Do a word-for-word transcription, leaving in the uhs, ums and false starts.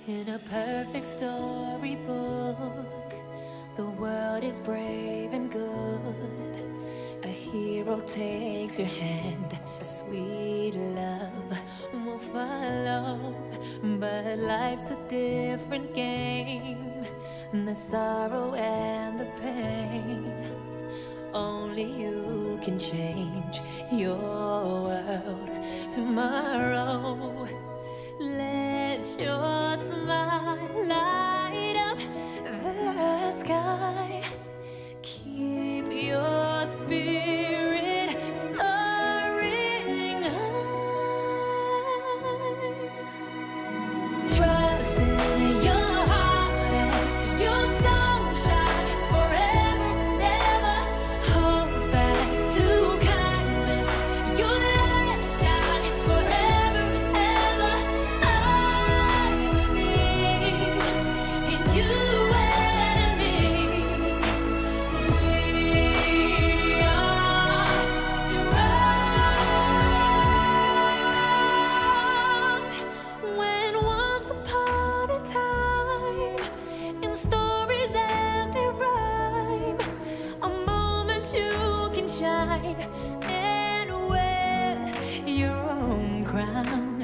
In a perfect storybook, the world is brave and good. A hero takes your hand, a sweet love will follow. But life's a different game, the sorrow and the pain. Only you can change your world tomorrow. Let your smile light up the sky. Keep your spirit soaring high. Trust in your heart and your soul shines forever and ever. Hold fast to kindness, your light shines forever and ever. I believe in you and me. We are strong. When once upon a time, in stories and they rhyme, a moment you can shine and wear your own crown.